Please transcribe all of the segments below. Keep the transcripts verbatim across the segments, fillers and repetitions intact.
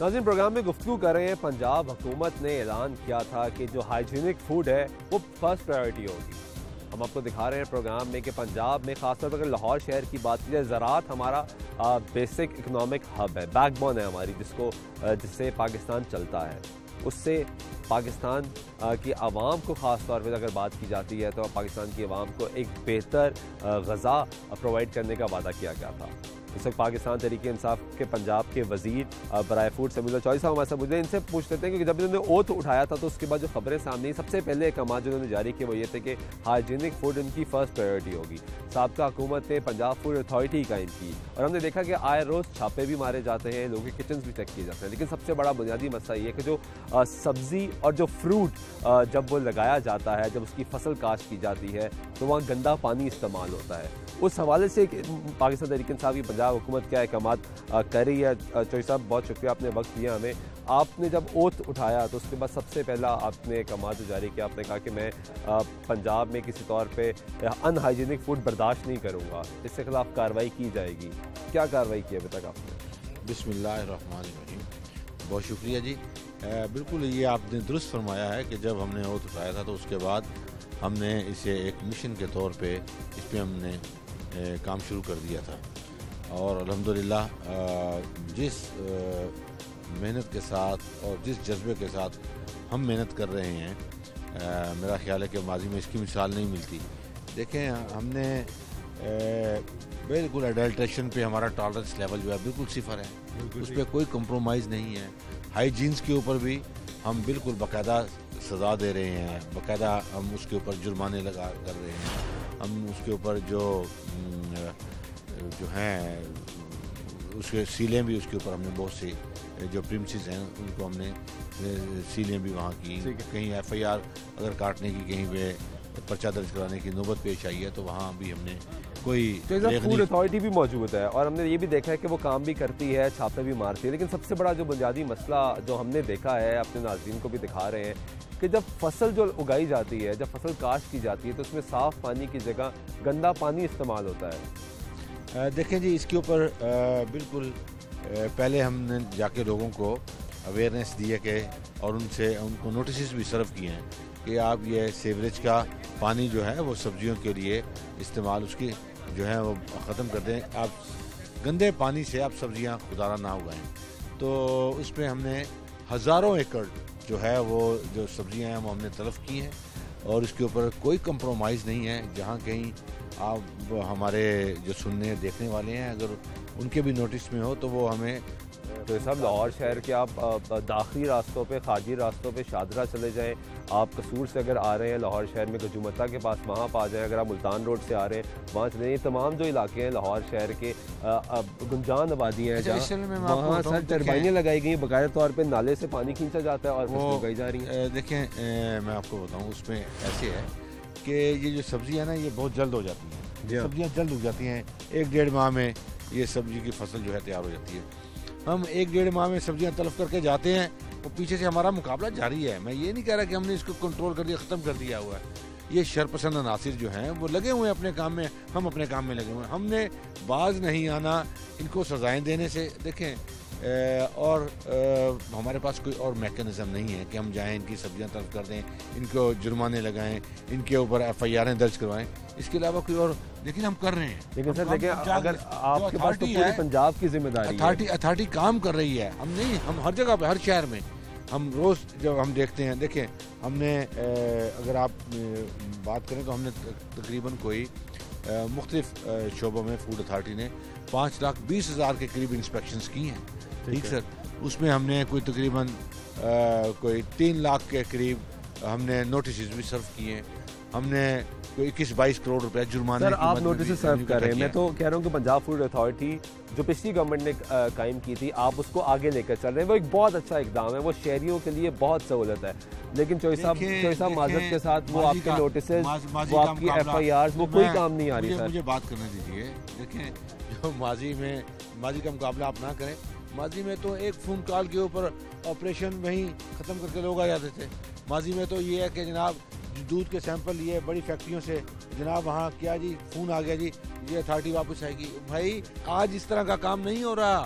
नाज़रीन, प्रोग्राम में गुफ्तगू कर रहे हैं। पंजाब हुकूमत ने ऐलान किया था कि जो हाइजीनिक फूड है वो फर्स्ट प्रायोरिटी होगी। हम आपको दिखा रहे हैं प्रोग्राम में कि पंजाब में खासतौर पर अगर लाहौर शहर की बात की जाए, ज़राअत हमारा आ, बेसिक इकनॉमिक हब है, बैकबोन है हमारी, जिसको आ, जिससे पाकिस्तान चलता है। उससे पाकिस्तान आ, की आवाम को ख़ास तौर पर अगर बात की जाती है तो पाकिस्तान की आवाम को एक बेहतर ग़ज़ा प्रोवाइड करने का वादा किया गया था। इस वक्त पाकिस्तान तहरीक इंसाफ के पंजाब के वजीर बराए फूड समीउल्लाह चौधरी साहब हमारे साथ मुझे इनसे पूछ लेते हैं कि जब इन्होंने ओथ उठाया था तो उसके बाद जो खबरें सामने आई, सबसे पहले अहकाम जो उन्होंने जारी किए वो ये थे कि हाइजीनिक फूड इनकी फर्स्ट प्रायोरिटी होगी। साबका हुकूमत ने पंजाब फूड अथॉरिटी कायम की और हमने देखा कि आए रोज़ छापे भी मारे जाते हैं, लोगों के किचन भी चेक किए जाते हैं। लेकिन सबसे बड़ा बुनियादी मसला ये है कि जो सब्ज़ी और जो फ्रूट जब वो लगाया जाता है, जब उसकी फसल काश्त की जाती है तो वहाँ गंदा पानी इस्तेमाल होता है। उस हवाले से पाकिस्तान तहरीक इंसाफ की पंजाब हुकूमत क्या अहकाम कर रही है। चौधरी साहब, बहुत शुक्रिया, आपने वक्त दिया हमें। आपने जब ओथ उठाया तो उसके बाद सबसे पहला आपने अहकाम जो जारी किया, आपने कहा कि मैं पंजाब में किसी तौर पे अनहाइजीनिक फूड बर्दाश्त नहीं करूँगा, इसके खिलाफ कार्रवाई की जाएगी। क्या कार्रवाई की अभी तक आपने? बिस्मिल्लाहिर्रहमानिर्रहीम। बहुत शुक्रिया जी। बिल्कुल ये आपने दुरुस्त फरमाया है कि जब हमने ओथ उठाया था तो उसके बाद हमने इसे एक मिशन के तौर पे इस पर हमने ए, काम शुरू कर दिया था और अल्हम्दुलिल्लाह जिस मेहनत के साथ और जिस जज्बे के साथ हम मेहनत कर रहे हैं, आ, मेरा ख्याल है कि माजी में इसकी मिसाल नहीं मिलती। देखें, हमने बिल्कुल एडल्ट्रेशन पे हमारा टॉलरेंस लेवल जो है बिल्कुल सिफर है, उस पर कोई कंप्रोमाइज़ नहीं है। हाइजीन्स के ऊपर भी हम बिल्कुल बाकायदा सज़ा दे रहे हैं, बाकायदा हम उसके ऊपर जुर्माने लगा कर रहे हैं, हम उसके ऊपर जो जो हैं उसके सीलें भी उसके ऊपर हमने बहुत से जो प्रीमिसेस हैं उनको हमने सीलें भी वहाँ की। कहीं एफ आई आर अगर काटने की, कहीं पे पर्चा दर्ज कराने की नौबत पेश आई है तो वहाँ भी हमने कोई फूड अथॉरिटी भी मौजूद है और हमने ये भी देखा है कि वो काम भी करती है, छापे भी मारती है। लेकिन सबसे बड़ा जो बुनियादी मसला जो हमने देखा है, अपने नाज़रीन को भी दिखा रहे हैं कि जब फसल जो उगाई जाती है, जब फसल काश्त की जाती है तो उसमें साफ़ पानी की जगह गंदा पानी इस्तेमाल होता है। देखें जी, इसके ऊपर बिल्कुल पहले हमने जाके लोगों को अवेयरनेस दी है कि और उनसे उनको नोटिस भी सर्व किए हैं कि आप ये सीवरेज का पानी जो है वो सब्जियों के लिए इस्तेमाल उसकी जो है वो ख़त्म कर दें। आप गंदे पानी से आप सब्जियां खुदारा ना उगाएं। तो उस पर हमने हज़ारों एकड़ जो है वो जो सब्जियां हैं वो हमने तलफ की हैं और इसके ऊपर कोई कंप्रोमाइज़ नहीं है। जहाँ कहीं आप हमारे जो सुनने देखने वाले हैं अगर उनके भी नोटिस में हो तो वो हमें तो सब लाहौर शहर के आप दाखिली रास्तों पे, खारजी रास्तों पे शादरा चले जाएं, आप कसूर से अगर आ रहे हैं लाहौर शहर में गजुमता के पास वहाँ पर आ जाएं, अगर आप मुल्तान रोड से आ रहे हैं वहाँ चले जाएं। तमाम जो इलाके हैं लाहौर शहर के गुंजान आबादी हैं जहाँ वहाँ सर टरबाइनें लगाई गई, बाकायदा तौर पर नाले से पानी खींचा जाता है और वो उगाई जा रही है। देखें, मैं आपको बताऊँ उसमें ऐसे है कि ये जो सब्ज़ी है ना ये बहुत जल्द हो जाती हैं, सब्जियाँ जल्द उग जाती हैं। एक डेढ़ माह में ये सब्ज़ी की फसल जो है तैयार हो जाती है। हम एक डेढ़ माह में सब्जियां तलफ करके जाते हैं और पीछे से हमारा मुकाबला जारी है। मैं ये नहीं कह रहा कि हमने इसको कंट्रोल कर दिया, ख़त्म कर दिया हुआ है। ये शरपसंद अनासिर जो हैं वो लगे हुए हैं अपने काम में, हम अपने काम में लगे हुए हैं। हमने बाज नहीं आना इनको सजाएं देने से। देखें, और आ, हमारे पास कोई और मैकेनिज़्म नहीं है कि हम जाएं इनकी सब्जियां तलब कर दें, इनको जुर्माने लगाएं, इनके ऊपर एफ आई आर दर्ज करवाएं। इसके अलावा कोई और, लेकिन हम कर रहे हैं। लेकिन सर देखिए, अगर आपके पास तो पूरे पंजाब की जिम्मेदारी अथॉरिटी अथॉरिटी काम कर रही है। हम नहीं, हम हर जगह पे, हर शहर में हम रोज़ जब हम देखते हैं, देखें हमने अगर आप बात करें तो हमने तकरीबन कोई मुख्तलिफ शोबों में फूड अथॉरिटी ने पाँच लाख बीस हज़ार के करीब इंस्पेक्शंस की हैं। ठीक सर, उसमें हमने कोई तकरीबन कोई तीन लाख के करीब हमने नोटिस भी सर्व किए हैं। हमने कोई इक्कीस बाईस करोड़ रुपए जुर्माने। सर आप नोटिस सर्व कर रहे हैं, मैं तो कह रहा हूँ कि पंजाब फूड अथॉरिटी जो पिछली गवर्नमेंट ने कायम की थी, आप उसको आगे लेकर चल रहे हैं। वो एक बहुत अच्छा इकदाम है, वो शहरियों के लिए बहुत सहूलत है। लेकिन चौधरी साहब चौधरी साहब माजरत के साथ वो आपके नोटिस, वो आपकी एफ आई आर, वो कोई काम नहीं आ रही। मुझे बात करने दीजिए। देखें, जो माजी में माजी का मुकाबला आप ना करें। माजी में तो एक फ़ोन कॉल के ऊपर ऑपरेशन वहीं ख़त्म करके लोग आ जाते थे। माजी में तो ये है कि जनाब दूध के सैंपल लिए बड़ी फैक्ट्रियों से, जनाब वहाँ क्या जी फ़ोन आ गया जी, ये अथॉरिटी वापस आएगी। भाई आज इस तरह का काम नहीं हो रहा।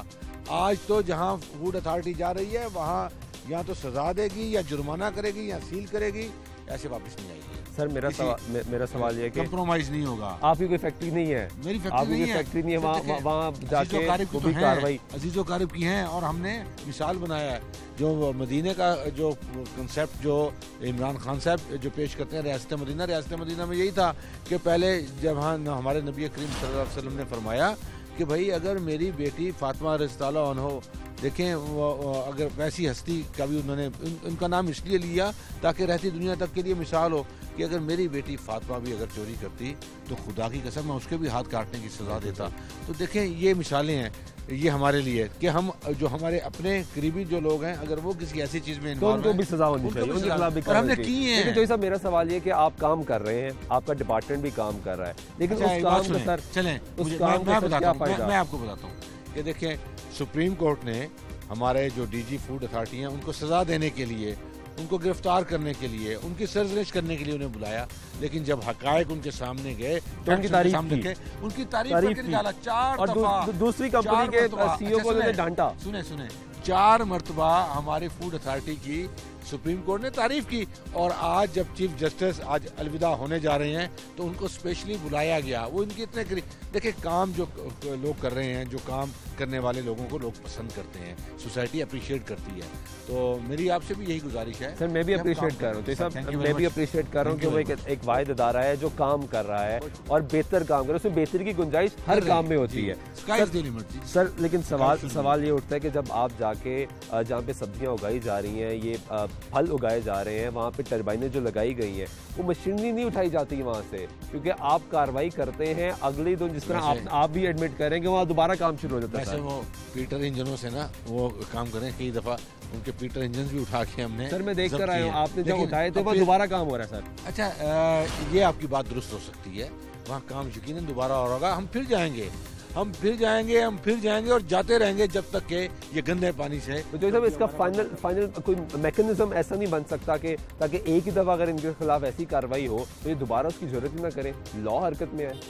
आज तो जहाँ फूड अथॉरिटी जा रही है वहाँ या तो सजा देगी या जुर्माना करेगी या सील करेगी, ऐसे वापस नहीं आएगी। सर मेरा सवाल मे, मेरा सवाल ये है कि कंप्रोमाइज नहीं होगा। आपकी कोई फैक्ट्री नहीं है, मेरी फैक्ट्री नहीं है, फैक्ट्री नहीं है, वहाँ वहाँ जाके तो कार्रवाई अजीजो कारिब की हैं और हमने मिसाल बनाया है। जो मदीने का जो कंसेप्ट जो इमरान खान साहब जो पेश करते हैं रियासत मदीना, रियासत मदीना में यही था कि पहले जब हाँ हमारे नबी करीम सल्लल्लाहु अलैहि वसल्लम ने फरमाया कि भाई अगर मेरी बेटी फातिमा रज़ियल्लाहु अन्हा हो, देखें वो अगर वैसी हस्ती का भी उन्होंने उन, उनका नाम इसलिए लिया ताकि रहती दुनिया तक के लिए मिसाल हो कि अगर मेरी बेटी फातिमा भी अगर चोरी करती तो खुदा की कसम मैं उसके भी हाथ काटने की सज़ा देता। तो देखें ये मिसालें हैं ये हमारे लिए कि हम जो हमारे अपने करीबी जो लोग हैं अगर वो किसी ऐसी चीज़ में तो उनको भी सज़ा होनी चाहिए, उनके खिलाफ भी हमने की है। लेकिन तो साहब मेरा सवाल ये कि आप काम कर रहे हैं, आपका डिपार्टमेंट भी काम कर रहा है, लेकिन उस काम में सर चलें उस काम का क्या फायदा? मैं आपको बताता हूँ कि देखें सुप्रीम कोर्ट ने हमारे जो डीजी फूड अथॉरिटी हैं उनको सजा देने के लिए, उनको गिरफ्तार करने के लिए, उनकी सरजनिश करने के लिए उन्हें बुलाया, लेकिन जब हकायक उनके सामने गए तो उनकी तारीफ की, उनकी तारीफ करके निकाला चार और दू, दूसरी कंपनी के सीईओ को उन्होंने डांटा। सुने सुने चार मरतबा हमारी फूड अथॉरिटी की सुप्रीम कोर्ट ने तारीफ की और आज जब चीफ जस्टिस आज अलविदा होने जा रहे हैं तो उनको स्पेशली बुलाया गया। वो इनके इतने देखिए काम जो लोग कर रहे हैं, जो काम करने वाले लोगों को लोग पसंद करते हैं, सोसाइटी अप्रिशिएट करती है। तो मेरी आपसे भी यही गुजारिश है सर, मैं भी अप्रिशिएट कर रहा हूँ, तो सब मैं भी अप्रिशिएट कर रहा हूँ कि वो एक, एक वाहिद अदारा है जो काम कर रहा है और बेहतर काम कर रहा है, उसमें बेहतरी की गुंजाइश हर काम में होती है सर, सर लेकिन सवाल सवाल ये उठता है कि जब आप जाके जहाँ पे सब्जियाँ उगाई जा रही हैं, ये फल उगाए जा रहे हैं, वहाँ पे टरबाइनें जो लगाई गई हैं वो मशीनरी नहीं उठाई जाती वहाँ से, क्योंकि आप कार्रवाई करते हैं अगले दिन, जिस तरह आप आप भी एडमिट करेंगे वहाँ दोबारा काम शुरू हो जाता है। वैसे वो पीटर इंजनों से ना वो काम करें, कई दफा उनके पीटर इंजन भी उठा के हमने सर मैं देख कर आया हूँ, आपने जब उठाए थे वहाँ दोबारा काम हो रहा है सर। अच्छा ये आपकी बात दुरुस्त हो सकती है, वहाँ काम यकीनन दोबारा हो रहा होगा, हम फिर जाएंगे हम फिर जाएंगे हम फिर जाएंगे और जाते रहेंगे जब तक के ये गंदे पानी से। तो जो सब इसका फाइनल फाइनल कोई मैकेनिज्म ऐसा नहीं बन सकता कि ताकि एक ही दफा अगर इनके खिलाफ ऐसी कार्रवाई हो तो ये दोबारा उसकी जरूरत ही ना करें, लॉ हरकत में आए।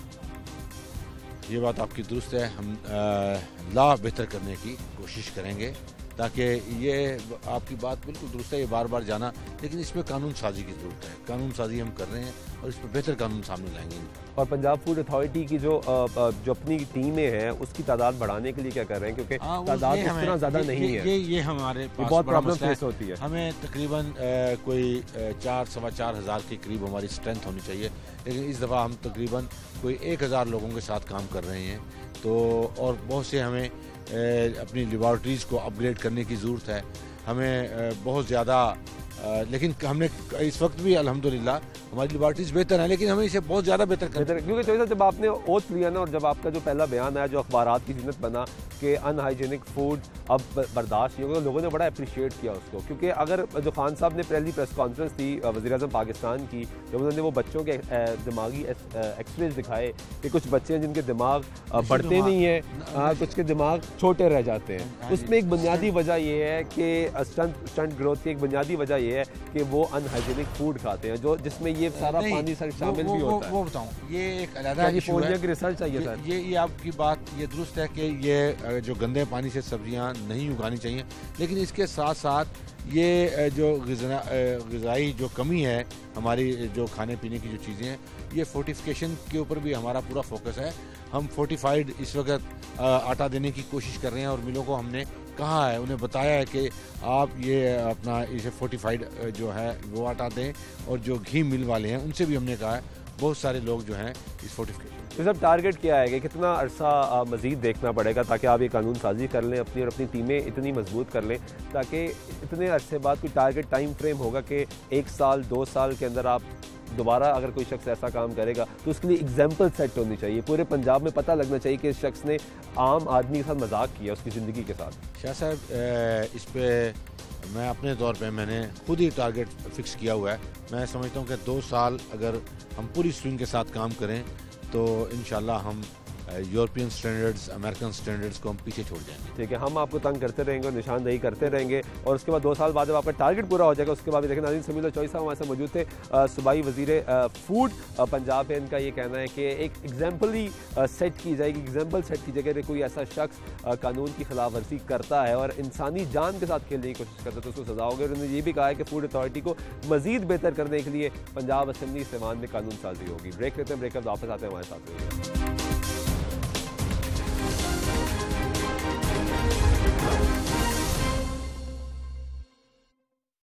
ये बात आपकी दुरुस्त है, हम लॉ बेहतर करने की कोशिश करेंगे ताकि ये आपकी बात बिल्कुल दुरुस्त है, ये बार बार जाना, लेकिन इसमें कानून साजी की जरूरत है। कानून साजी हम कर रहे हैं और इसमें बेहतर कानून सामने लाएंगे। और पंजाब फूड अथॉरिटी की जो जो अपनी टीमें हैं उसकी तादाद बढ़ाने के लिए क्या कर रहे हैं, क्योंकि तादाद इतना ज़्यादा नहीं है, ये ये हमारे पास बहुत प्रॉब्लम फेस होती है। हमें तकरीबन कोई चार सवा चार हज़ार के करीब हमारी स्ट्रेंथ होनी चाहिए, लेकिन इस दफ़ा हम तकरीबन कोई एक हज़ार लोगों के साथ काम कर रहे हैं। तो और बहुत से हमें अपनी लेबॉर्ट्रीज़ को अपग्रेड करने की ज़रूरत है, हमें बहुत ज़्यादा, लेकिन हमने इस वक्त भी अल्हम्दुलिल्लाह हमारी लेबॉर्ट्रीज बेहतर है, लेकिन हमें इसे बहुत ज़्यादा बेहतर करना, क्योंकि तो जब आपने ओथ लिया ना और जब आपका जो पहला बयान आया जो अखबारात की जिन्नत बना कि अनहाइजीनिक फूड अब बर्दाश्त नहीं होगा, लोगों ने बड़ा अप्रिशिएट किया उसको। क्योंकि अगर जो खान साहब ने पहली प्रेस कॉन्फ्रेंस थी वज़ीर-ए-आज़म पाकिस्तान की, जब उन्होंने वो बच्चों के दिमागी एक्सरेज दिखाए कि कुछ बच्चे हैं जिनके दिमाग बढ़ते नहीं है, कुछ के दिमाग छोटे रह जाते हैं, उसमें एक बुनियादी वजह यह है कि स्टंट स्टंट ग्रोथ की एक बुनियादी वजह यह है कि वो अनहाइजीनिक फूड खाते हैं, जो जिसमें ये सारा पानी सर शामिल भी होता है। वो बताऊं, ये एक अलग इशू है की रिसर्च चाहिए सर। ये ये आपकी बात ये दुरुस्त है कि ये जो गंदे पानी से सब्जियां नहीं उगानी चाहिए, लेकिन इसके साथ साथ ये जो ग़िज़ाई जो कमी है हमारी, जो खाने पीने की जो चीज़ें हैं, ये फोर्टिफिकेशन के ऊपर भी हमारा पूरा फोकस है। हम फोर्टिफाइड इस वक्त आटा देने की कोशिश कर रहे हैं और मिलों को हमने कहा है, उन्हें बताया है कि आप ये अपना इसे फोर्टिफाइड जो है वो आटा दें, और जो घी मिल वाले हैं उनसे भी हमने कहा है, बहुत सारे लोग जो हैं इस फोर्टिफिकेशन। तो सब टारगेट क्या है कि कितना अरसा मज़ीद देखना पड़ेगा ताकि आप ये कानून साजी कर लें अपनी और अपनी टीमें इतनी मजबूत कर लें, ताकि इतने अरसे बाद कोई टारगेट टाइम फ्रेम होगा कि एक साल दो साल के अंदर आप दोबारा अगर कोई शख्स ऐसा काम करेगा तो उसके लिए एग्जाम्पल सेट होनी चाहिए, पूरे पंजाब में पता लगना चाहिए कि इस शख्स ने आम आदमी के साथ मजाक किया उसकी ज़िंदगी के साथ। शाह साहब, इस पर मैं अपने तौर पे मैंने खुद ही टारगेट फिक्स किया हुआ है। मैं समझता हूँ कि दो साल अगर हम पूरी स्विंग के साथ काम करें तो इंशाल्लाह हम यूरोपियन स्टैंडर्ड्स, अमेरिकन स्टैंडर्ड्स को हम पीछे छोड़ जाएंगे। ठीक है, हम आपको तंग करते रहेंगे और निशानदेही करते रहेंगे और उसके बाद दो साल बाद जब आपका टारगेट पूरा हो जाएगा उसके बाद लेकिन नाज़रीन समील चौधरी साहब हमारे साथ मौजूद थे, सूबाई वज़ीर फूड पंजाब है। इनका ये कहना है कि एक एग्जाम्पल ही सेट की जाएगी, एग्जाम्पल सेट की जाएगी। कोई ऐसा शख्स कानून की खिलाफ वर्जी करता है और इंसानी जान के साथ खेलने की कोशिश करता है तो उसको सजा होगी। उन्होंने ये भी कहा है कि फूड अथॉरिटी को मजीद बेहतर करने के लिए पंजाब असेंबली इस्तेमाल में कानून साजी होगी। ब्रेक लेते हैं, ब्रेक वापस आते हैं हमारे साथ।